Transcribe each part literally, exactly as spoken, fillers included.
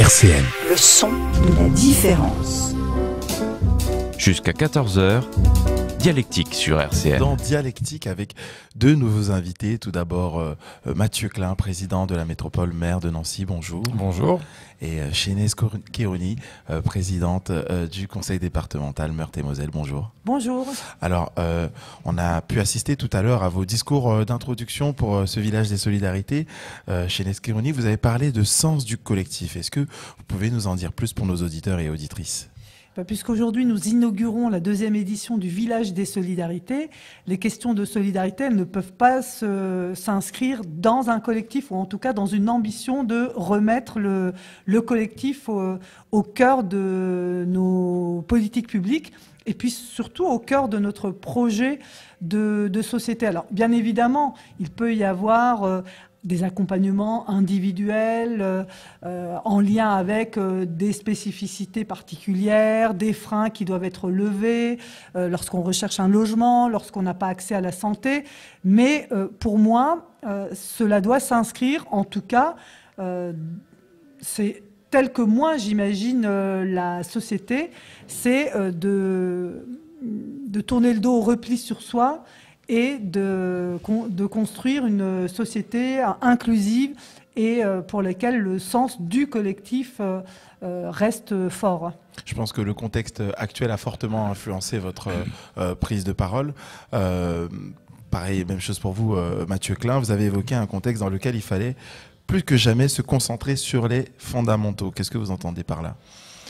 C N. Le son de la différence. Jusqu'à quatorze heures, Dialectique sur R C N. Dans Dialectique avec deux nouveaux invités. Tout d'abord euh, Mathieu Klein, président de la métropole, maire de Nancy. Bonjour. Bonjour. Et euh, Chénèse Kérouni, euh, présidente euh, du conseil départemental Meurthe-et-Moselle. Bonjour. Bonjour. Alors, euh, on a pu assister tout à l'heure à vos discours euh, d'introduction pour euh, ce village des solidarités. Euh, Chénèse Kérouni, vous avez parlé de sens du collectif. Est-ce que vous pouvez nous en dire plus pour nos auditeurs et auditrices ? Puisqu'aujourd'hui nous inaugurons la deuxième édition du Village des Solidarités, les questions de solidarité elles ne peuvent pas s'inscrire dans un collectif ou en tout cas dans une ambition de remettre le, le collectif au, au cœur de nos politiques publiques et puis surtout au cœur de notre projet de, de société. Alors bien évidemment, il peut y avoir euh, des accompagnements individuels euh, en lien avec euh, des spécificités particulières, des freins qui doivent être levés euh, lorsqu'on recherche un logement, lorsqu'on n'a pas accès à la santé. Mais euh, pour moi, euh, cela doit s'inscrire, en tout cas, euh, c'est tel que moi j'imagine euh, la société, c'est euh, de, de tourner le dos au repli sur soi et de, de construire une société inclusive et pour laquelle le sens du collectif reste fort. Je pense que le contexte actuel a fortement influencé votre euh, prise de parole. Euh, pareil, même chose pour vous, euh, Mathieu Klein. Vous avez évoqué un contexte dans lequel il fallait plus que jamais se concentrer sur les fondamentaux. Qu'est-ce que vous entendez par là ?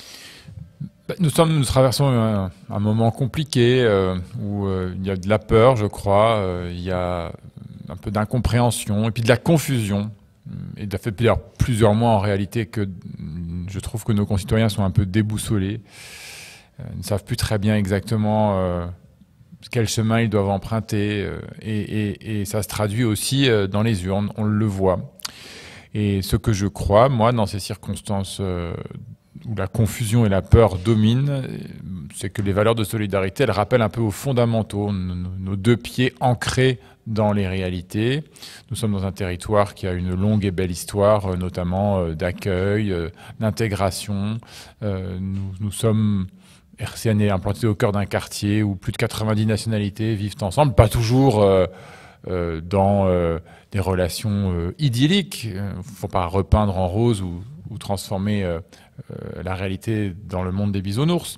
Nous, sommes, nous traversons un, un moment compliqué euh, où euh, il y a de la peur, je crois, euh, il y a un peu d'incompréhension et puis de la confusion. Et ça fait plusieurs, plusieurs mois en réalité que je trouve que nos concitoyens sont un peu déboussolés. Euh, ils ne savent plus très bien exactement euh, quel chemin ils doivent emprunter euh, et, et, et ça se traduit aussi euh, dans les urnes, on le voit. Et ce que je crois, moi, dans ces circonstances euh, où la confusion et la peur dominent, c'est que les valeurs de solidarité, elles rappellent un peu aux fondamentaux, nos, nos deux pieds ancrés dans les réalités. Nous sommes dans un territoire qui a une longue et belle histoire, notamment d'accueil, d'intégration. Nous, nous sommes... R C N est implanté au cœur d'un quartier où plus de quatre-vingt-dix nationalités vivent ensemble, pas toujours euh, euh, dans euh, des relations euh, idylliques. Il ne faut pas repeindre en rose ou, ou transformer euh, euh, la réalité dans le monde des bisounours.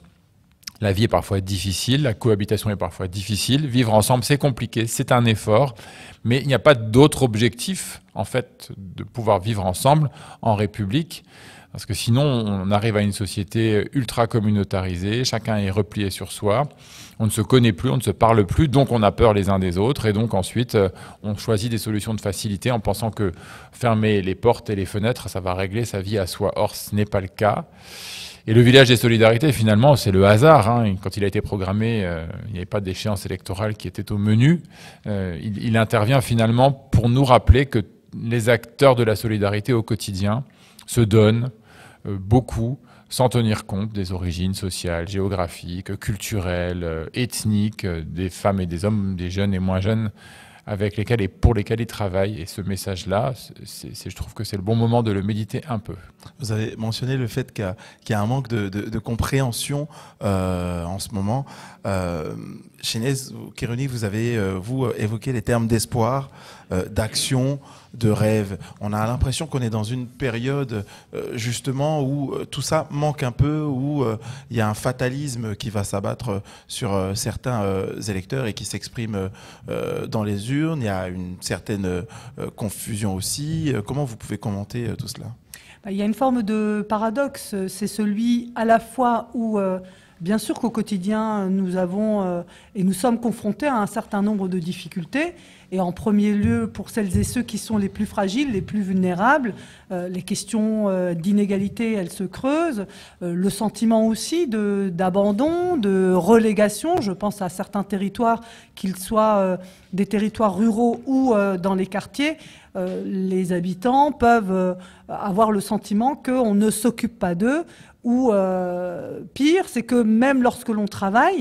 La vie est parfois difficile, la cohabitation est parfois difficile. Vivre ensemble, c'est compliqué, c'est un effort. Mais il n'y a pas d'autre objectif, en fait, de pouvoir vivre ensemble en République. Parce que sinon, on arrive à une société ultra communautarisée, chacun est replié sur soi, on ne se connaît plus, on ne se parle plus, donc on a peur les uns des autres, et donc ensuite, on choisit des solutions de facilité en pensant que fermer les portes et les fenêtres, ça va régler sa vie à soi. Or, ce n'est pas le cas. Et le village des solidarités, finalement, c'est le hasard. Hein. Quand il a été programmé, euh, il n'y avait pas d'échéance électorale qui était au menu. Euh, il, il intervient finalement pour nous rappeler que les acteurs de la solidarité au quotidien se donnent euh, beaucoup, sans tenir compte des origines sociales, géographiques, culturelles, euh, ethniques, euh, des femmes et des hommes, des jeunes et moins jeunes, avec lesquels et pour lesquels ils travaillent. Et ce message-là, c'est, c'est, je trouve que c'est le bon moment de le méditer un peu. Vous avez mentionné le fait qu'il y a, qu'il y a un manque de, de, de compréhension euh, en ce moment. Euh, Chénèse Kérouni, vous avez, euh, vous, évoqué les termes d'espoir, euh, d'action, de rêve. On a l'impression qu'on est dans une période euh, justement où euh, tout ça manque un peu, où euh, il y a un fatalisme qui va s'abattre sur euh, certains euh, électeurs et qui s'exprime euh, dans les urnes. Il y a une certaine euh, confusion aussi. Comment vous pouvez commenter euh, tout cela ? Il y a une forme de paradoxe. C'est celui à la fois où... Euh, Bien sûr qu'au quotidien, nous avons euh, et nous sommes confrontés à un certain nombre de difficultés. Et en premier lieu, pour celles et ceux qui sont les plus fragiles, les plus vulnérables, euh, les questions euh, d'inégalité, elles se creusent. Euh, le sentiment aussi de, d'abandon, de relégation. Je pense à certains territoires, qu'ils soient euh, des territoires ruraux ou euh, dans les quartiers. Euh, les habitants peuvent euh, avoir le sentiment qu'on ne s'occupe pas d'eux. Ou euh, pire, c'est que même lorsque l'on travaille,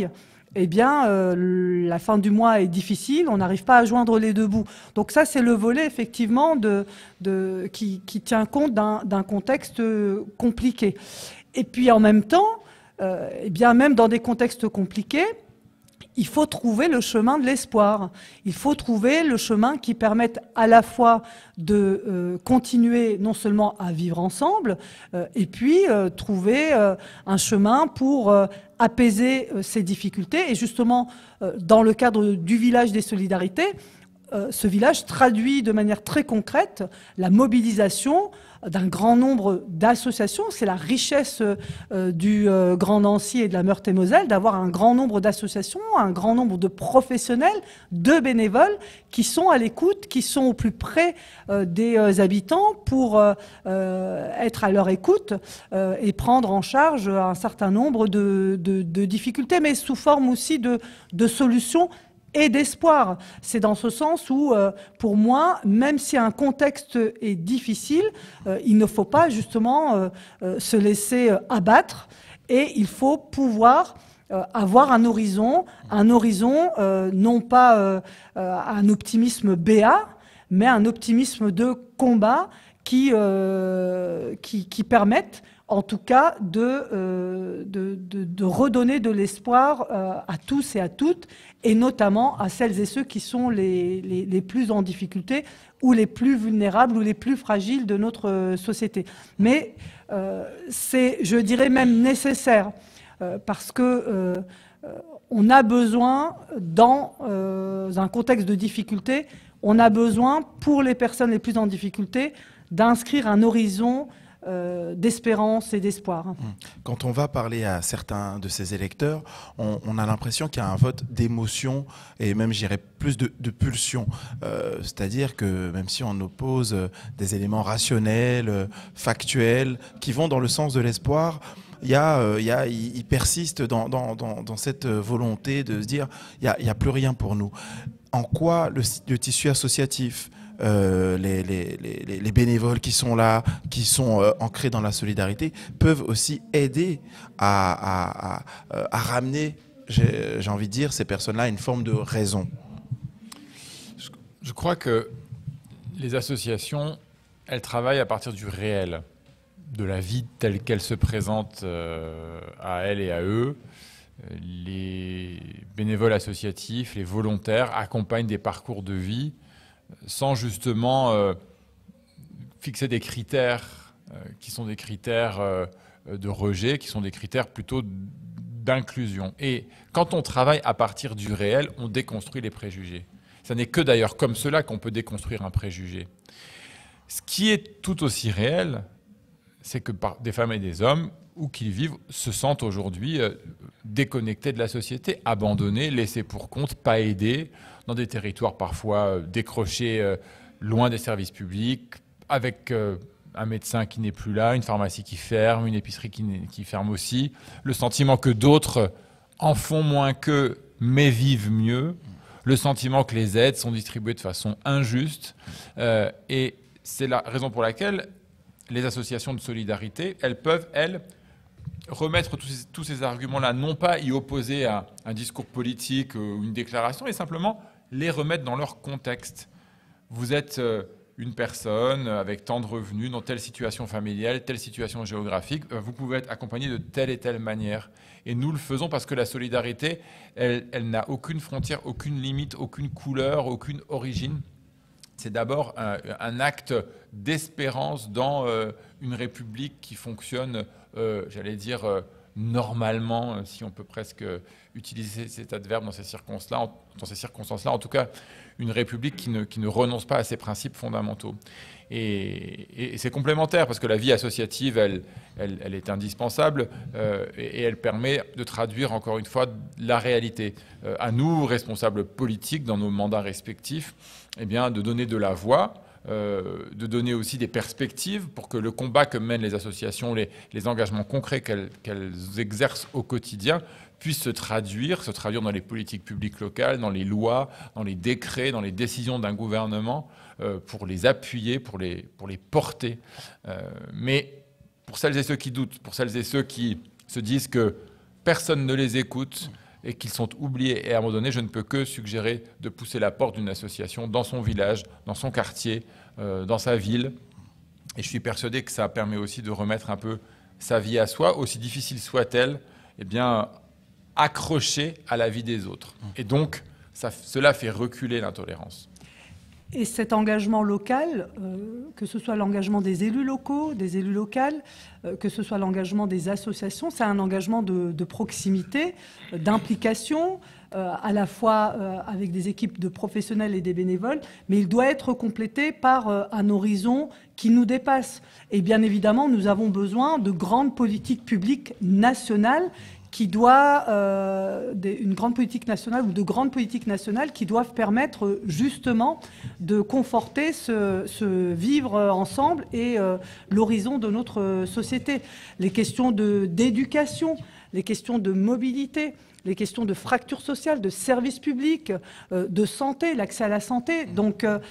eh bien, euh, la fin du mois est difficile, on n'arrive pas à joindre les deux bouts. Donc ça, c'est le volet, effectivement, de, de, qui, qui tient compte d'un contexte compliqué. Et puis, en même temps, euh, eh bien, même dans des contextes compliqués, il faut trouver le chemin de l'espoir. Il faut trouver le chemin qui permette à la fois de euh, continuer non seulement à vivre ensemble, euh, et puis euh, trouver euh, un chemin pour euh, apaiser euh, ces difficultés. Et justement, euh, dans le cadre du village des solidarités, euh, ce village traduit de manière très concrète la mobilisation d'un grand nombre d'associations. C'est la richesse euh, du euh, Grand Nancy et de la Meurthe-et-Moselle d'avoir un grand nombre d'associations, un grand nombre de professionnels, de bénévoles qui sont à l'écoute, qui sont au plus près euh, des euh, habitants pour euh, euh, être à leur écoute euh, et prendre en charge un certain nombre de, de, de difficultés, mais sous forme aussi de, de solutions et d'espoir. C'est dans ce sens où, euh, pour moi, même si un contexte est difficile, euh, il ne faut pas justement euh, euh, se laisser euh, abattre et il faut pouvoir euh, avoir un horizon, un horizon euh, non pas euh, euh, un optimisme béat, mais un optimisme de combat qui, euh, qui, qui permette en tout cas de, euh, de, de, de redonner de l'espoir euh, à tous et à toutes, et notamment à celles et ceux qui sont les, les, les plus en difficulté ou les plus vulnérables ou les plus fragiles de notre société. Mais euh, c'est, je dirais même nécessaire, euh, parce que euh, on a besoin, dans euh, un contexte de difficulté, on a besoin, pour les personnes les plus en difficulté, d'inscrire un horizon Euh, d'espérance et d'espoir. Quand on va parler à certains de ces électeurs, on, on a l'impression qu'il y a un vote d'émotion et même, j'irais, plus de, de pulsion. Euh, C'est-à-dire que même si on oppose des éléments rationnels, factuels, qui vont dans le sens de l'espoir, il y a, euh, il y a, il, il persiste dans, dans, dans, dans cette volonté de se dire il n'y a, il y a plus rien pour nous. En quoi le, le tissu associatif, Euh, les, les, les, les bénévoles qui sont là, qui sont euh, ancrés dans la solidarité, peuvent aussi aider à, à, à, à ramener, j'ai envie de dire, ces personnes-là à une forme de raison. Je, je crois que les associations, elles travaillent à partir du réel, de la vie telle qu'elle se présente euh, à elles et à eux. Les bénévoles associatifs, les volontaires accompagnent des parcours de vie sans justement euh, fixer des critères euh, qui sont des critères euh, de rejet, qui sont des critères plutôt d'inclusion. Et quand on travaille à partir du réel, on déconstruit les préjugés. Ce n'est que d'ailleurs comme cela qu'on peut déconstruire un préjugé. Ce qui est tout aussi réel, c'est que par des femmes et des hommes, où qu'ils vivent, se sentent aujourd'hui euh, déconnectés de la société, abandonnés, laissés pour compte, pas aidés, dans des territoires parfois euh, décrochés, euh, loin des services publics, avec euh, un médecin qui n'est plus là, une pharmacie qui ferme, une épicerie qui, qui ferme aussi, le sentiment que d'autres en font moins qu'eux, mais vivent mieux, le sentiment que les aides sont distribuées de façon injuste, euh, et c'est la raison pour laquelle les associations de solidarité, elles peuvent, elles, remettre tous ces, tous ces arguments-là, non pas y opposer à un discours politique ou une déclaration, mais simplement les remettre dans leur contexte. Vous êtes une personne avec tant de revenus, dans telle situation familiale, telle situation géographique, vous pouvez être accompagné de telle et telle manière. Et nous le faisons parce que la solidarité, elle, elle n'a aucune frontière, aucune limite, aucune couleur, aucune origine. C'est d'abord un, un acte d'espérance dans euh, une république qui fonctionne, euh, j'allais dire, euh, normalement, si on peut presque utiliser cet adverbe dans ces circonstances-là, dans ces circonstances-là, en tout cas, une république qui ne, qui ne renonce pas à ses principes fondamentaux. Et, et c'est complémentaire, parce que la vie associative, elle, elle, elle est indispensable, euh, et, et elle permet de traduire, encore une fois, la réalité. Euh, à nous, responsables politiques, dans nos mandats respectifs, eh bien, de donner de la voix, euh, de donner aussi des perspectives pour que le combat que mènent les associations, les, les engagements concrets qu'elles qu'elles exercent au quotidien, puissent se traduire, se traduire dans les politiques publiques locales, dans les lois, dans les décrets, dans les décisions d'un gouvernement, euh, pour les appuyer, pour les, pour les porter. Euh, mais pour celles et ceux qui doutent, pour celles et ceux qui se disent que personne ne les écoute, et qu'ils sont oubliés. Et à un moment donné, je ne peux que suggérer de pousser la porte d'une association dans son village, dans son quartier, euh, dans sa ville. Et je suis persuadé que ça permet aussi de remettre un peu sa vie à soi, aussi difficile soit-elle, eh bien, accrochée à la vie des autres. Et donc, ça, cela fait reculer l'intolérance. Et cet engagement local, euh, que ce soit l'engagement des élus locaux, des élus locaux, euh, que ce soit l'engagement des associations, c'est un engagement de, de proximité, euh, d'implication, euh, à la fois euh, avec des équipes de professionnels et des bénévoles, mais il doit être complété par euh, un horizon qui nous dépasse. Et bien évidemment, nous avons besoin de grandes politiques publiques nationales qui doit, euh, des, une grande politique nationale ou de grandes politiques nationales qui doivent permettre justement de conforter ce, ce vivre ensemble et euh, l'horizon de notre société. Les questions de, d'éducation, les questions de mobilité, les questions de fracture sociale, de services publics, euh, de santé, l'accès à la santé. Donc, euh,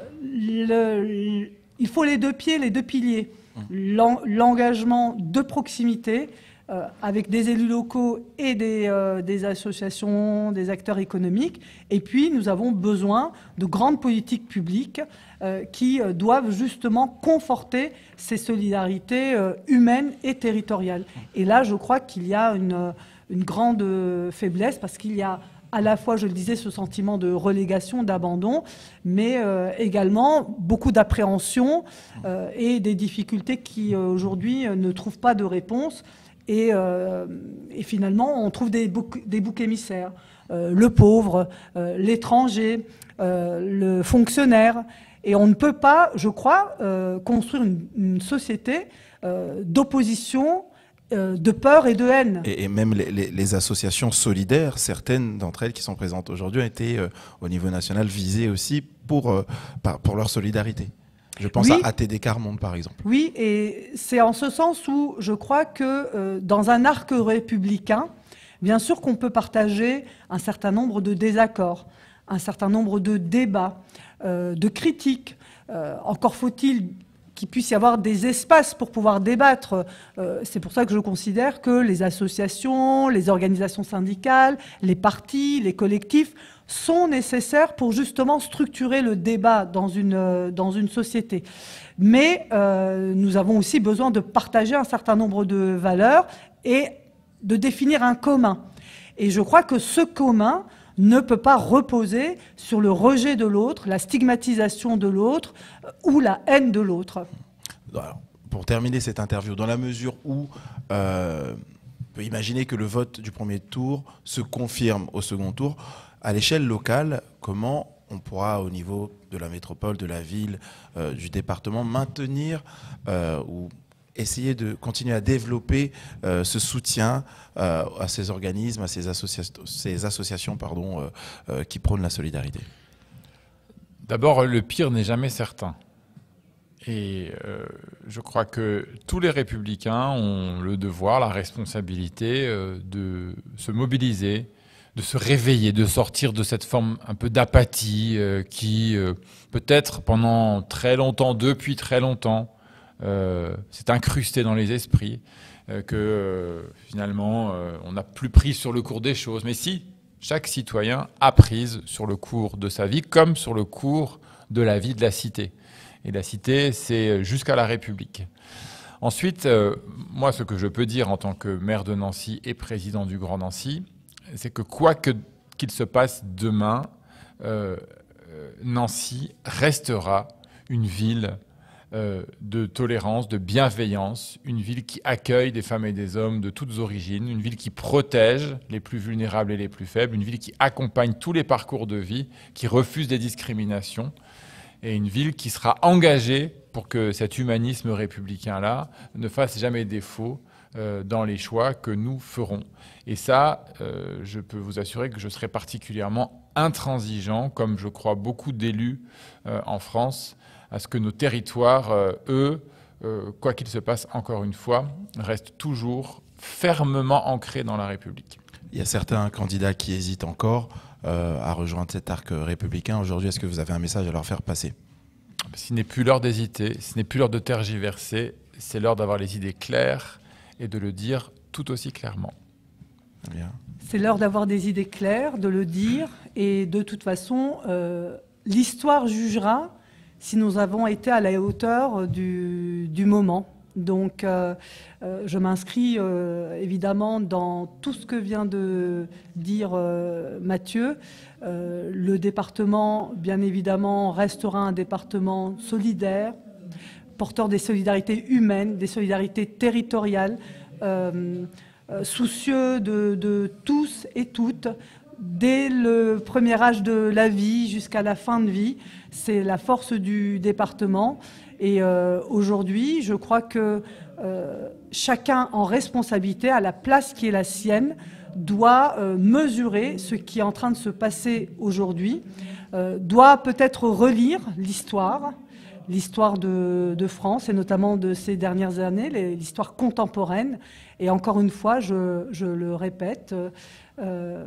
le, le, il faut les deux pieds, les deux piliers. L'en, l'engagement de proximité, Euh, avec des élus locaux et des, euh, des associations, des acteurs économiques. Et puis, nous avons besoin de grandes politiques publiques euh, qui euh, doivent justement conforter ces solidarités euh, humaines et territoriales. Et là, je crois qu'il y a une, une grande faiblesse parce qu'il y a à la fois, je le disais, ce sentiment de relégation, d'abandon, mais euh, également beaucoup d'appréhension euh, et des difficultés qui, euh, aujourd'hui, ne trouvent pas de réponse. Et, euh, et finalement, on trouve des boucs, des boucs émissaires. Euh, le pauvre, euh, l'étranger, euh, le fonctionnaire. Et on ne peut pas, je crois, euh, construire une, une société euh, d'opposition, euh, de peur et de haine. Et, et même les, les, les associations solidaires, certaines d'entre elles qui sont présentes aujourd'hui, ont été euh, au niveau national visées aussi pour, euh, par, pour leur solidarité. Je pense oui. à A T D Quart Monde, par exemple. Oui, et c'est en ce sens où je crois que euh, dans un arc républicain, bien sûr qu'on peut partager un certain nombre de désaccords, un certain nombre de débats, euh, de critiques. Euh, encore faut-il qu'il puisse y avoir des espaces pour pouvoir débattre. Euh, c'est pour ça que je considère que les associations, les organisations syndicales, les partis, les collectifs sont nécessaires pour justement structurer le débat dans une, dans une société. Mais euh, nous avons aussi besoin de partager un certain nombre de valeurs et de définir un commun. Et je crois que ce commun ne peut pas reposer sur le rejet de l'autre, la stigmatisation de l'autre ou la haine de l'autre. Alors, pour terminer cette interview, dans la mesure où euh, on peut imaginer que le vote du premier tour se confirme au second tour, à l'échelle locale, comment on pourra, au niveau de la métropole, de la ville, euh, du département, maintenir euh, ou essayer de continuer à développer euh, ce soutien euh, à ces organismes, à ces, associa ces associations pardon, euh, euh, qui prônent la solidarité? D'abord, le pire n'est jamais certain. Et euh, je crois que tous les républicains ont le devoir, la responsabilité euh, de se mobiliser, de se réveiller, de sortir de cette forme un peu d'apathie euh, qui, euh, peut-être pendant très longtemps, depuis très longtemps, euh, s'est incrustée dans les esprits, euh, que euh, finalement, euh, on n'a plus pris sur le cours des choses. Mais si, chaque citoyen a prise sur le cours de sa vie, comme sur le cours de la vie de la cité. Et la cité, c'est jusqu'à la République. Ensuite, euh, moi, ce que je peux dire en tant que maire de Nancy et président du Grand Nancy, c'est que quoi que, qu'il se passe demain, euh, Nancy restera une ville euh, de tolérance, de bienveillance, une ville qui accueille des femmes et des hommes de toutes origines, une ville qui protège les plus vulnérables et les plus faibles, une ville qui accompagne tous les parcours de vie, qui refuse des discriminations, et une ville qui sera engagée pour que cet humanisme républicain-là ne fasse jamais défaut euh, dans les choix que nous ferons. Et ça, euh, je peux vous assurer que je serai particulièrement intransigeant, comme je crois beaucoup d'élus euh, en France, à ce que nos territoires, euh, eux, euh, quoi qu'il se passe encore une fois, restent toujours fermement ancrés dans la République. Il y a certains candidats qui hésitent encore euh, à rejoindre cet arc républicain. Aujourd'hui, est-ce que vous avez un message à leur faire passer? Ce n'est plus l'heure d'hésiter, ce n'est plus l'heure de tergiverser, c'est l'heure d'avoir les idées claires et de le dire tout aussi clairement. Bien. C'est l'heure d'avoir des idées claires, de le dire, et de toute façon, euh, l'histoire jugera si nous avons été à la hauteur du, du moment. Donc, euh, euh, je m'inscris euh, évidemment dans tout ce que vient de dire euh, Mathieu. Euh, le département, bien évidemment, restera un département solidaire, porteur des solidarités humaines, des solidarités territoriales, euh, euh, soucieux de, de tous et toutes, dès le premier âge de la vie jusqu'à la fin de vie. C'est la force du département. Et euh, aujourd'hui, je crois que euh, chacun en responsabilité, à la place qui est la sienne, doit euh, mesurer ce qui est en train de se passer aujourd'hui, euh, doit peut-être relire l'histoire, l'histoire de, de France et notamment de ces dernières années, l'histoire contemporaine. Et encore une fois, je, je le répète, euh,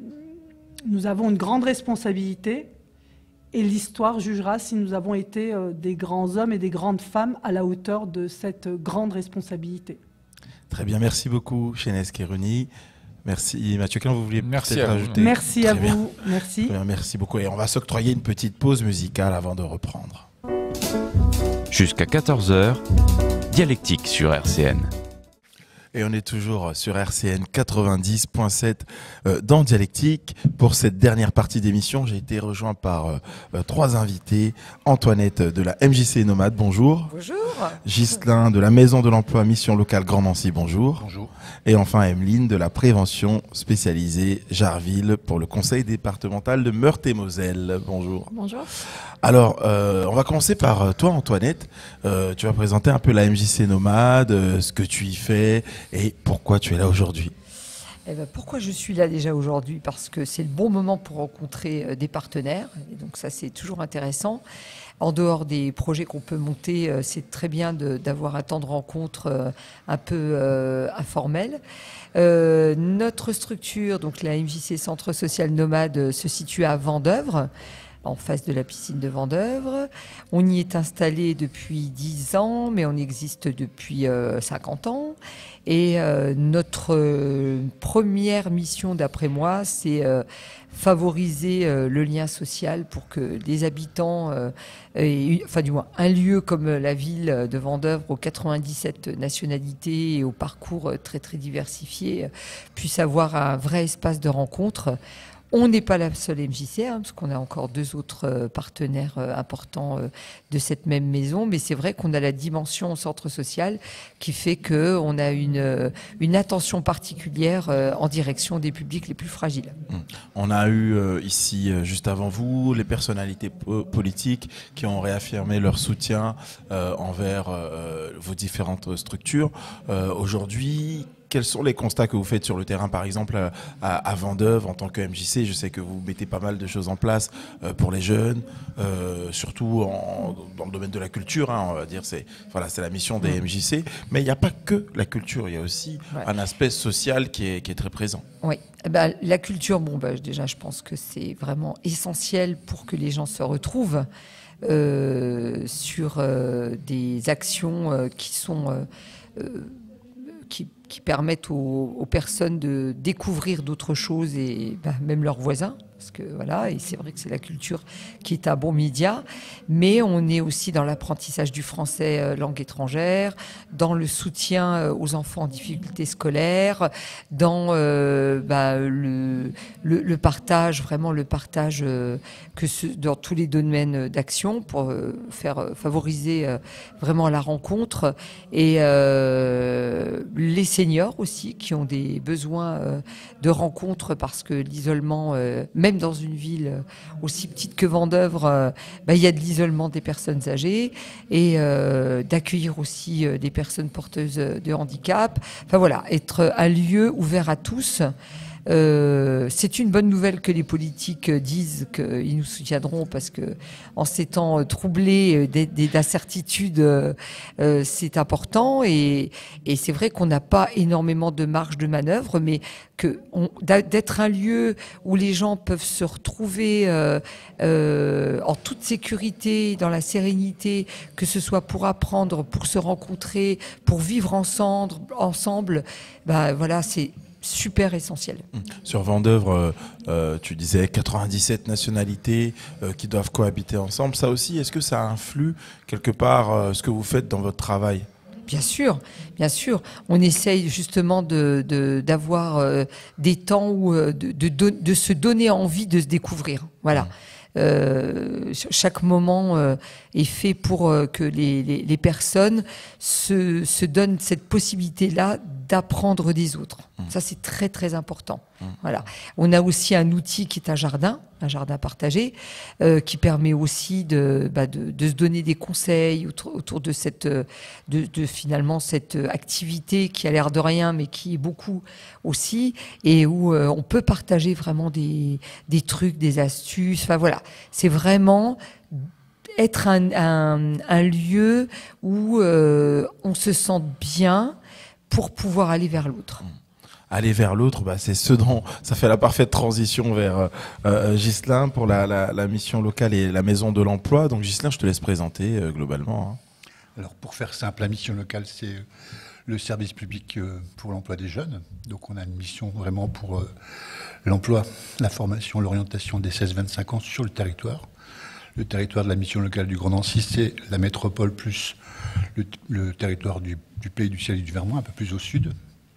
nous avons une grande responsabilité. Et l'histoire jugera si nous avons été euh, des grands hommes et des grandes femmes à la hauteur de cette grande responsabilité. Très bien, merci beaucoup, Chaynesse Khairouni. Merci Mathieu. Qu'est-ce que vous vouliez peut-être rajouter? Merci Très à bien. vous. Merci. Bien, merci beaucoup. Et on va s'octroyer une petite pause musicale avant de reprendre. Jusqu'à quatorze heures, Dialectique sur R C N. Et on est toujours sur R C N quatre-vingt-dix point sept euh, dans Dialectique. Pour cette dernière partie d'émission, j'ai été rejoint par euh, trois invités. Antoinette de la M J C Nomade, bonjour. Bonjour. Ghislain de la Maison de l'Emploi Mission Locale Grand Nancy, bonjour. Bonjour. Et enfin Emeline de la Prévention spécialisée Jarville pour le Conseil départemental de Meurthe-et-Moselle, bonjour. Bonjour. Alors, euh, on va commencer par toi, Antoinette. Euh, tu vas présenter un peu la M J C Nomade, euh, ce que tu y fais et pourquoi tu es là aujourd'hui. Eh ben, pourquoi je suis là déjà aujourd'hui? Parce que c'est le bon moment pour rencontrer euh, des partenaires. Et donc ça, c'est toujours intéressant. En dehors des projets qu'on peut monter, euh, c'est très bien d'avoir un temps de rencontre euh, un peu euh, informel. Euh, notre structure, donc la M J C Centre Social Nomade, euh, se situe à Vendeuvre, en face de la piscine de Vendeuvre. On y est installé depuis dix ans, mais on existe depuis euh, cinquante ans. Et euh, notre euh, première mission, d'après moi, c'est euh, favoriser euh, le lien social pour que les habitants, euh, et, enfin du moins un lieu comme la ville de Vendeuvre, aux quatre-vingt-dix-sept nationalités et au parcours très très diversifié, euh, puisse avoir un vrai espace de rencontre. On n'est pas la seule M J C, hein, parce qu'on a encore deux autres euh, partenaires euh, importants euh, de cette même maison, mais c'est vrai qu'on a la dimension au centre social qui fait qu'on a une, euh, une attention particulière euh, en direction des publics les plus fragiles. On a eu euh, ici, euh, juste avant vous, les personnalités po politiques qui ont réaffirmé leur soutien euh, envers euh, vos différentes structures. Euh, Aujourd'hui, quels sont les constats que vous faites sur le terrain, par exemple à, à Vendeuvre en tant que M J C? Je sais que vous mettez pas mal de choses en place euh, pour les jeunes, euh, surtout en, dans le domaine de la culture, hein, on va dire. C'est voilà, c'est la mission des M J C. Mais il n'y a pas que la culture, il y a aussi ouais. un aspect social qui est, qui est très présent. Oui, eh ben, la culture, bon, ben, déjà, je pense que c'est vraiment essentiel pour que les gens se retrouvent euh, sur euh, des actions euh, qui sont euh, euh, qui qui permettent aux, aux personnes de découvrir d'autres choses et bah, même leurs voisins. Parce que voilà, et c'est vrai que c'est la culture qui est un bon média, mais on est aussi dans l'apprentissage du français euh, langue étrangère, dans le soutien euh, aux enfants en difficulté scolaire, dans euh, bah, le, le, le partage, vraiment le partage euh, que ce, dans tous les domaines d'action pour euh, faire euh, favoriser euh, vraiment la rencontre et euh, les seniors aussi qui ont des besoins euh, de rencontre parce que l'isolement, euh, même dans une ville aussi petite que Vendeuvre, euh, bah, il y a de l'isolement des personnes âgées et euh, d'accueillir aussi euh, des personnes porteuses de handicap. Enfin voilà, être un lieu ouvert à tous. Euh, c'est une bonne nouvelle que les politiques disent qu'ils nous soutiendront parce que en ces temps troublés d'incertitudes, euh, c'est important et, et c'est vrai qu'on n'a pas énormément de marge de manœuvre, mais que d'être un lieu où les gens peuvent se retrouver euh, euh, en toute sécurité, dans la sérénité, que ce soit pour apprendre, pour se rencontrer, pour vivre ensemble, ensemble, bah voilà, c'est super essentiel. Sur Vendeuvre, euh, euh, tu disais quatre-vingt-dix-sept nationalités euh, qui doivent cohabiter ensemble. Ça aussi, est-ce que ça influe quelque part euh, ce que vous faites dans votre travail ? Bien sûr, bien sûr. On essaye justement de, de, d'avoir euh, des temps où euh, de, de, de se donner envie de se découvrir. Voilà. Mmh. Euh, chaque moment euh, est fait pour euh, que les, les, les personnes se, se donnent cette possibilité-là d'apprendre des autres. Mmh. Ça, c'est très, très important. Mmh. Voilà. On a aussi un outil qui est un jardin, un jardin partagé, euh, qui permet aussi de, bah, de, de se donner des conseils autour, autour de, cette, de, de finalement cette activité qui a l'air de rien, mais qui est beaucoup aussi, et où euh, on peut partager vraiment des, des trucs, des astuces. Enfin voilà, c'est vraiment être un, un, un lieu où euh, on se sente bien pour pouvoir aller vers l'autre. Aller vers l'autre, bah, c'est ce dont ça fait la parfaite transition vers euh, Ghislain pour la, la, la mission locale et la maison de l'emploi. Donc Ghislain, je te laisse présenter euh, globalement. Hein. Alors pour faire simple, la mission locale, c'est le service public pour l'emploi des jeunes. Donc on a une mission vraiment pour euh, l'emploi, la formation, l'orientation des seize vingt-cinq ans sur le territoire. Le territoire de la mission locale du Grand Nancy, c'est la métropole plus le, le territoire du, du Pays du Ciel et du Vermois, un peu plus au sud.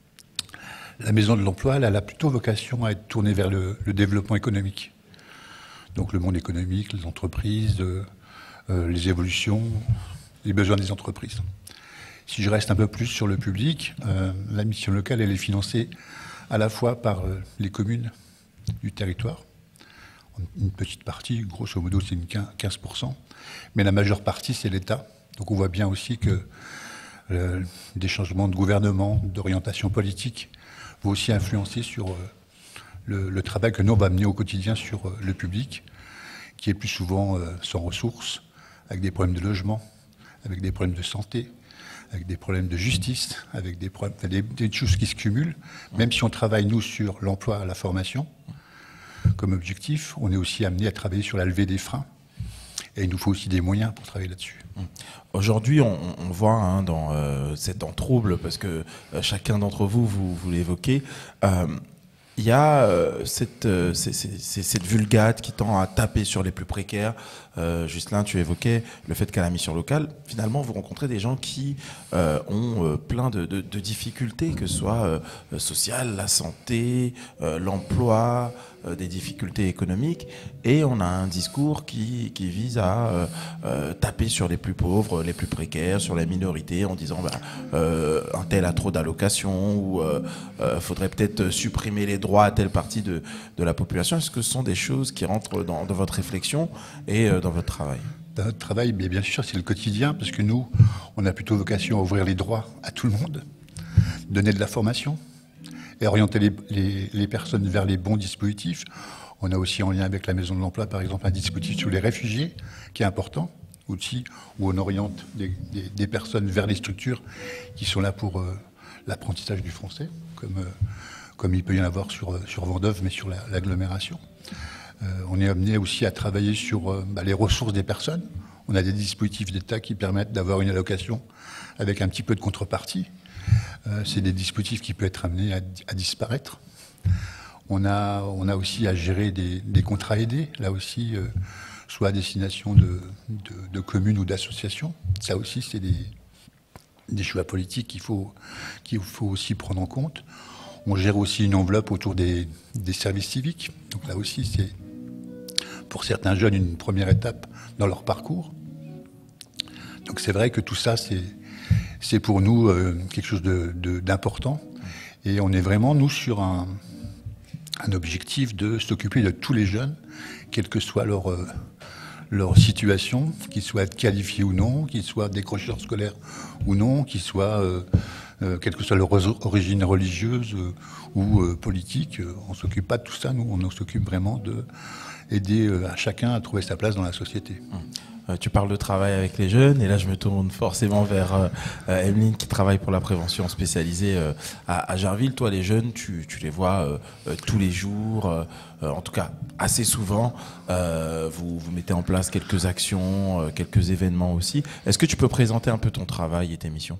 La maison de l'emploi, elle, elle a plutôt vocation à être tournée vers le, le développement économique. Donc le monde économique, les entreprises, euh, euh, les évolutions, les besoins des entreprises. Si je reste un peu plus sur le public, euh, la mission locale, elle est financée à la fois par euh, les communes du territoire. Une petite partie, grosso modo, c'est une quinze pour cent. Mais la majeure partie, c'est l'État. Donc on voit bien aussi que euh, des changements de gouvernement, d'orientation politique, vont aussi influencer sur euh, le, le travail que nous, on va mener au quotidien sur euh, le public, qui est plus souvent euh, sans ressources, avec des problèmes de logement, avec des problèmes de santé, avec des problèmes de justice, avec des, problèmes, des, des choses qui se cumulent. Même si on travaille, nous, sur l'emploi, la formation, comme objectif, on est aussi amené à travailler sur la levée des freins. Et il nous faut aussi des moyens pour travailler là-dessus. Aujourd'hui, on, on voit hein, dans euh, cet temps trouble, parce que euh, chacun d'entre vous, vous, vous l'évoquez, euh, il y a euh, cette, euh, c'est, c'est, c'est cette vulgate qui tend à taper sur les plus précaires. Euh, Ghislain, tu évoquais le fait qu'à la mission locale, finalement, vous rencontrez des gens qui euh, ont euh, plein de, de, de difficultés, que ce soit euh, sociales, la santé, euh, l'emploi, euh, des difficultés économiques. Et on a un discours qui, qui vise à euh, euh, taper sur les plus pauvres, les plus précaires, sur la minorité, en disant bah, euh, un tel a trop d'allocations, ou euh, euh, faudrait peut-être supprimer les droits à telle partie de, de la population. Est-ce que ce sont des choses qui rentrent dans, dans votre réflexion et euh, dans votre travail? Dans notre travail, mais bien sûr, c'est le quotidien, parce que nous, on a plutôt vocation à ouvrir les droits à tout le monde, donner de la formation et orienter les, les, les personnes vers les bons dispositifs. On a aussi, en lien avec la Maison de l'Emploi, par exemple, un dispositif sur les réfugiés, qui est important, aussi, où on oriente des, des, des personnes vers les structures qui sont là pour euh, l'apprentissage du français, comme, euh, comme il peut y en avoir sur, sur Vendeuvre, mais sur la, l'agglomération. Euh, on est amené aussi à travailler sur euh, bah, les ressources des personnes. On a des dispositifs d'État qui permettent d'avoir une allocation avec un petit peu de contrepartie. Euh, c'est des dispositifs qui peuvent être amenés à, à disparaître. On a, on a aussi à gérer des, des contrats aidés, là aussi, euh, soit à destination de, de, de communes ou d'associations. Ça aussi, c'est des, des choix politiques qu'il faut, qu'il faut aussi prendre en compte. On gère aussi une enveloppe autour des, des services civiques. Donc là aussi, c'est pour certains jeunes une première étape dans leur parcours. Donc c'est vrai que tout ça, c'est, c'est pour nous euh, quelque chose de, de, d'important. Et on est vraiment, nous, sur un, un objectif de s'occuper de tous les jeunes, quelle que soit leur, euh, leur situation, qu'ils soient qualifiés ou non, qu'ils soient décrocheurs scolaires ou non, qu'ils soient... Euh, Euh, quelle que soit leur origine religieuse euh, ou euh, politique, euh, on ne s'occupe pas de tout ça, nous, on s'occupe vraiment d'aider euh, à chacun à trouver sa place dans la société. Mmh. Euh, tu parles de travail avec les jeunes, et là je me tourne forcément vers euh, Emeline qui travaille pour la prévention spécialisée euh, à, à Jarville. Toi, les jeunes, tu, tu les vois euh, euh, tous les jours, euh, euh, en tout cas assez souvent. Euh, vous, vous mettez en place quelques actions, euh, quelques événements aussi. Est-ce que tu peux présenter un peu ton travail et tes missions ?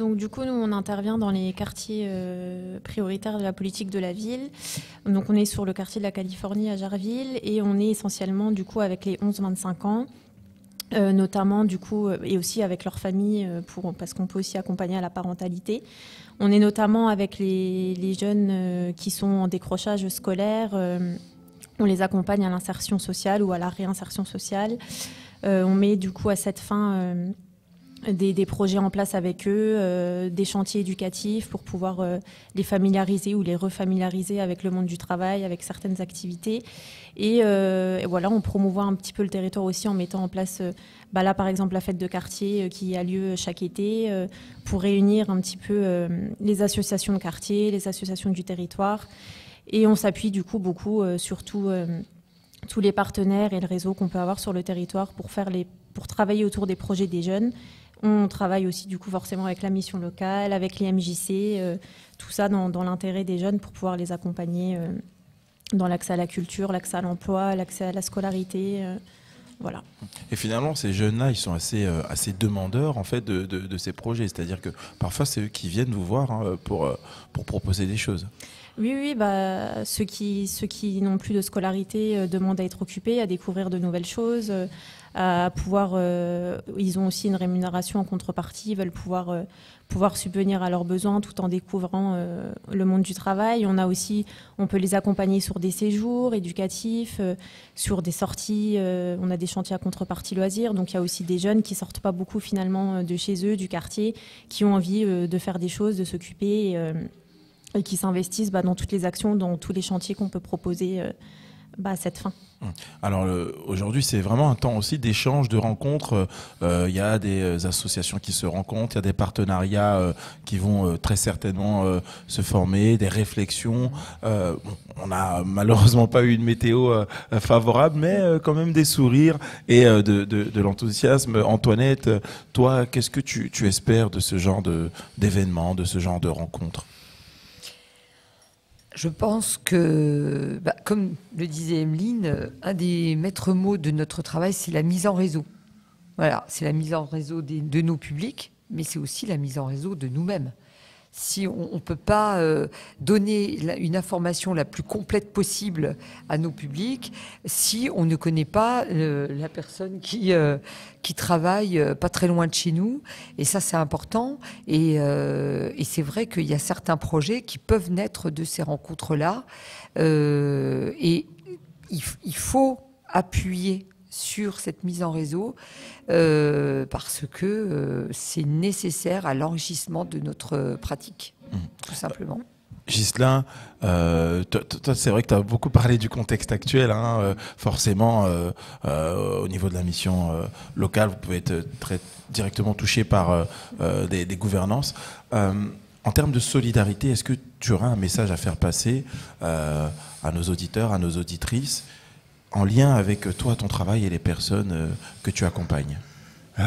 Donc du coup, nous, on intervient dans les quartiers euh, prioritaires de la politique de la ville. Donc on est sur le quartier de la Californie à Jarville et on est essentiellement du coup avec les onze vingt-cinq ans, euh, notamment du coup, et aussi avec leur famille, euh, pour, parce qu'on peut aussi accompagner à la parentalité. On est notamment avec les, les jeunes euh, qui sont en décrochage scolaire. Euh, on les accompagne à l'insertion sociale ou à la réinsertion sociale. Euh, on met du coup à cette fin... Euh, Des, des projets en place avec eux, euh, des chantiers éducatifs pour pouvoir euh, les familiariser ou les refamiliariser avec le monde du travail, avec certaines activités. Et, euh, et voilà, on promouvoit un petit peu le territoire aussi en mettant en place, euh, bah là par exemple, la fête de quartier euh, qui a lieu chaque été euh, pour réunir un petit peu euh, les associations de quartier, les associations du territoire. Et on s'appuie du coup beaucoup euh, sur tout, euh, tous les partenaires et le réseau qu'on peut avoir sur le territoire pour, faire les, pour travailler autour des projets des jeunes. On travaille aussi du coup forcément avec la mission locale, avec les M J C, euh, tout ça dans, dans l'intérêt des jeunes pour pouvoir les accompagner euh, dans l'accès à la culture, l'accès à l'emploi, l'accès à la scolarité. Euh, voilà. Et finalement, ces jeunes-là, ils sont assez, euh, assez demandeurs en fait de, de, de ces projets. C'est-à-dire que parfois, c'est eux qui viennent vous voir hein, pour, euh, pour proposer des choses. Oui, oui, bah, ceux qui, ceux qui n'ont plus de scolarité euh, demandent à être occupés, à découvrir de nouvelles choses, euh, à pouvoir. Euh, ils ont aussi une rémunération en contrepartie, ils veulent pouvoir, euh, pouvoir subvenir à leurs besoins tout en découvrant euh, le monde du travail. On a aussi, on peut les accompagner sur des séjours éducatifs, euh, sur des sorties. Euh, on a des chantiers à contrepartie loisirs, donc il y a aussi des jeunes qui sortent pas beaucoup finalement de chez eux, du quartier, qui ont envie euh, de faire des choses, de s'occuper. Euh, et qui s'investissent bah, dans toutes les actions, dans tous les chantiers qu'on peut proposer euh, bah, à cette fin. Alors euh, aujourd'hui, c'est vraiment un temps aussi d'échange, de rencontres. Il euh, y a des associations qui se rencontrent, il y a des partenariats euh, qui vont euh, très certainement euh, se former, des réflexions. Euh, on n'a malheureusement pas eu une météo euh, favorable, mais euh, quand même des sourires et euh, de, de, de l'enthousiasme. Antoinette, toi, qu'est-ce que tu, tu espères de ce genre de, d'événements, de ce genre de rencontres ? Je pense que, bah, comme le disait Emeline, un des maîtres mots de notre travail, c'est la mise en réseau. Voilà, c'est la mise en réseau des, de nos publics, mais c'est aussi la mise en réseau de nous-mêmes. Si on ne peut pas euh, donner la, une information la plus complète possible à nos publics, si on ne connaît pas euh, la personne qui, euh, qui travaille euh, pas très loin de chez nous, et ça c'est important, et, euh, et c'est vrai qu'il y a certains projets qui peuvent naître de ces rencontres-là, euh, et il, il faut appuyer sur cette mise en réseau euh, parce que euh, c'est nécessaire à l'enrichissement de notre pratique, mmh. tout simplement. Ghislain, euh, toi, toi c'est vrai que tu as beaucoup parlé du contexte actuel. Hein, euh, forcément, euh, euh, au niveau de la mission euh, locale, vous pouvez être très directement touché par euh, des, des gouvernances. Euh, en termes de solidarité, est-ce que tu auras un message à faire passer euh, à nos auditeurs, à nos auditrices, en lien avec toi, ton travail et les personnes euh, que tu accompagnes? euh,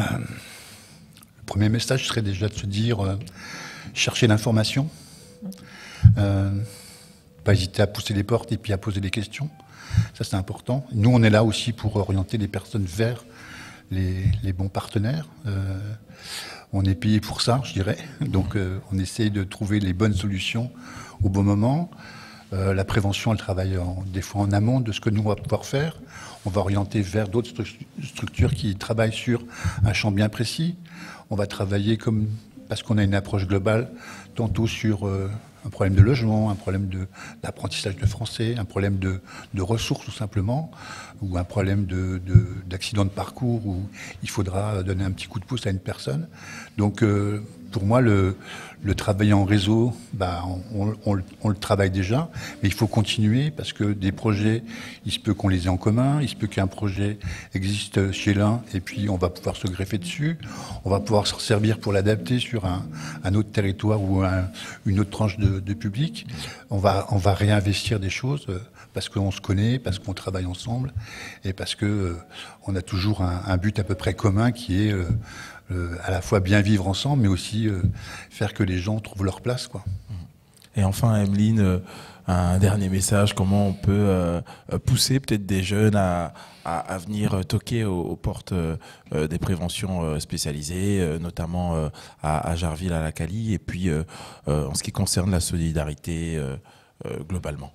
Le premier message serait déjà de se dire euh, chercher l'information, euh, pas hésiter à pousser les portes et puis à poser des questions. Ça, c'est important. Nous, on est là aussi pour orienter les personnes vers les, les bons partenaires. Euh, on est payé pour ça, je dirais. Donc, euh, on essaye de trouver les bonnes solutions au bon moment. Euh, la prévention, elle travaille en, des fois en amont de ce que nous, on va pouvoir faire. On va orienter vers d'autres stru- structures qui travaillent sur un champ bien précis. On va travailler comme, parce qu'on a une approche globale, tantôt sur euh, un problème de logement, un problème de, d'apprentissage de français, un problème de, de ressources tout simplement, ou un problème de, de, d'accident de parcours où il faudra donner un petit coup de pouce à une personne. Donc, euh, pour moi, le, le travail en réseau, bah, on, on, on le travaille déjà, mais il faut continuer parce que des projets, il se peut qu'on les ait en commun, il se peut qu'un projet existe chez l'un et puis on va pouvoir se greffer dessus, on va pouvoir s'en servir pour l'adapter sur un, un autre territoire ou un, une autre tranche de, de public. On va, on va réinvestir des choses parce qu'on se connaît, parce qu'on travaille ensemble et parce que euh, on a toujours un, un but à peu près commun qui est euh, Euh, à la fois bien vivre ensemble, mais aussi euh, faire que les gens trouvent leur place, quoi. Et enfin, Emeline, euh, un dernier message, comment on peut euh, pousser peut-être des jeunes à, à, à venir toquer aux, aux portes euh, des préventions euh, spécialisées, euh, notamment euh, à, à Jarville, à la Cali, et puis euh, euh, en ce qui concerne la solidarité euh, euh, globalement.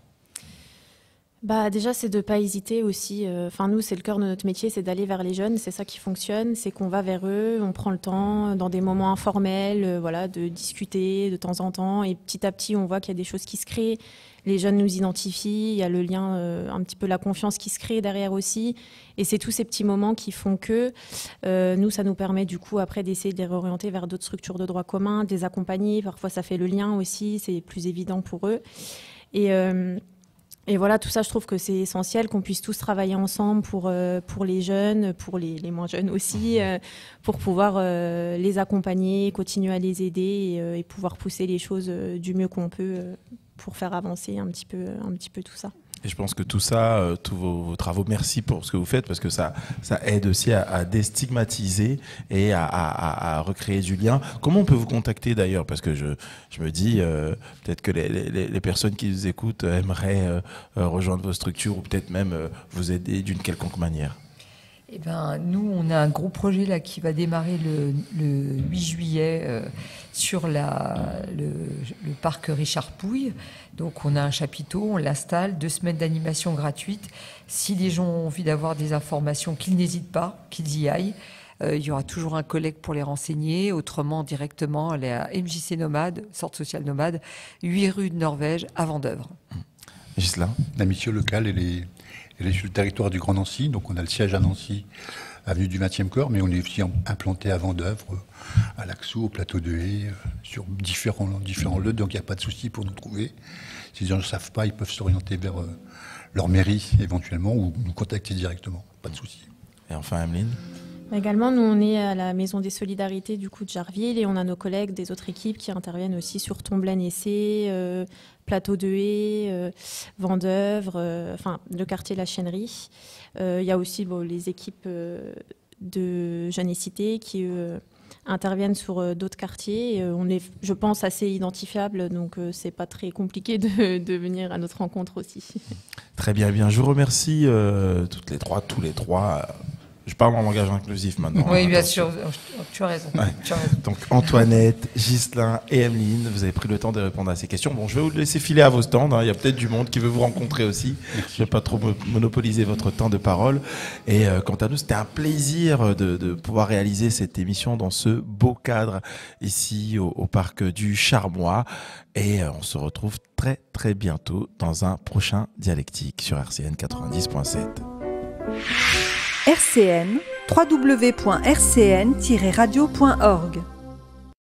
Bah déjà, c'est de ne pas hésiter aussi. Enfin, nous, c'est le cœur de notre métier, c'est d'aller vers les jeunes. C'est ça qui fonctionne, c'est qu'on va vers eux, on prend le temps, dans des moments informels, euh, voilà, de discuter de temps en temps. Et petit à petit, on voit qu'il y a des choses qui se créent. Les jeunes nous identifient, il y a le lien, euh, un petit peu la confiance qui se crée derrière aussi. Et c'est tous ces petits moments qui font que euh, nous, ça nous permet du coup après d'essayer de les réorienter vers d'autres structures de droit commun, de les accompagner. Parfois, ça fait le lien aussi, c'est plus évident pour eux. Et... Euh, Et voilà, tout ça, je trouve que c'est essentiel qu'on puisse tous travailler ensemble pour, euh, pour les jeunes, pour les, les moins jeunes aussi, euh, pour pouvoir euh, les accompagner, continuer à les aider et, euh, et pouvoir pousser les choses euh, du mieux qu'on peut euh, pour faire avancer un petit peu, un petit peu tout ça. Et je pense que tout ça, euh, tous vos, vos travaux, merci pour ce que vous faites, parce que ça, ça aide aussi à, à déstigmatiser et à, à, à recréer du lien. Comment on peut vous contacter d'ailleurs? Parce que je, je me dis, euh, peut-être que les, les, les personnes qui nous écoutent aimeraient euh, rejoindre vos structures ou peut-être même euh, vous aider d'une quelconque manière. Eh ben, nous, on a un gros projet là qui va démarrer le, le huit juillet euh, sur la, le, le parc Richard Pouille. Donc, on a un chapiteau, on l'installe, deux semaines d'animation gratuite. Si les gens ont envie d'avoir des informations, qu'ils n'hésitent pas, qu'ils y aillent. Euh, il y aura toujours un collègue pour les renseigner. Autrement, directement, aller à M J C Nomade, Centre social nomade, huit rue de Norvège, à Vendeuvre. Ghislain. La mission locale, elle est... Elle est sur le territoire du Grand Nancy, donc on a le siège à Nancy, avenue du vingtième corps, mais on est aussi implanté à Vendeuvre, à Laxou, au plateau de Haye, sur différents, différents lieux, donc il n'y a pas de souci pour nous trouver. Si les gens ne savent pas, ils peuvent s'orienter vers leur mairie éventuellement ou nous contacter directement, pas de souci. Et enfin, Emeline. Également, nous, on est à la Maison des Solidarités du coup de Jarville et on a nos collègues des autres équipes qui interviennent aussi sur Tomblaine-Essé, euh, Plateau de Haye, euh, Vendeuvre, euh, enfin le quartier La Chênerie. Euh, il y a aussi bon, les équipes euh, de Jeunesse-Cité qui euh, interviennent sur euh, d'autres quartiers. Et, euh, on est, je pense, assez identifiables, donc euh, c'est pas très compliqué de, de venir à notre rencontre aussi. Très bien, bien. Je vous remercie euh, toutes les trois, tous les trois. Euh, Je parle en langage inclusif maintenant. Oui, hein, bien attention. sûr, tu as raison. Ouais. Tu as raison. Donc Antoinette, Ghislain et Emeline, vous avez pris le temps de répondre à ces questions. Bon, je vais vous laisser filer à vos stands. Hein. Il y a peut-être du monde qui veut vous rencontrer aussi. Je ne vais pas trop monopoliser votre temps de parole. Et euh, quant à nous, c'était un plaisir de, de pouvoir réaliser cette émission dans ce beau cadre ici au, au parc du Charmois. Et euh, on se retrouve très très bientôt dans un prochain Dialectique sur R C N quatre-vingt-dix point sept. R C N, w w w point r c n tiret radio point org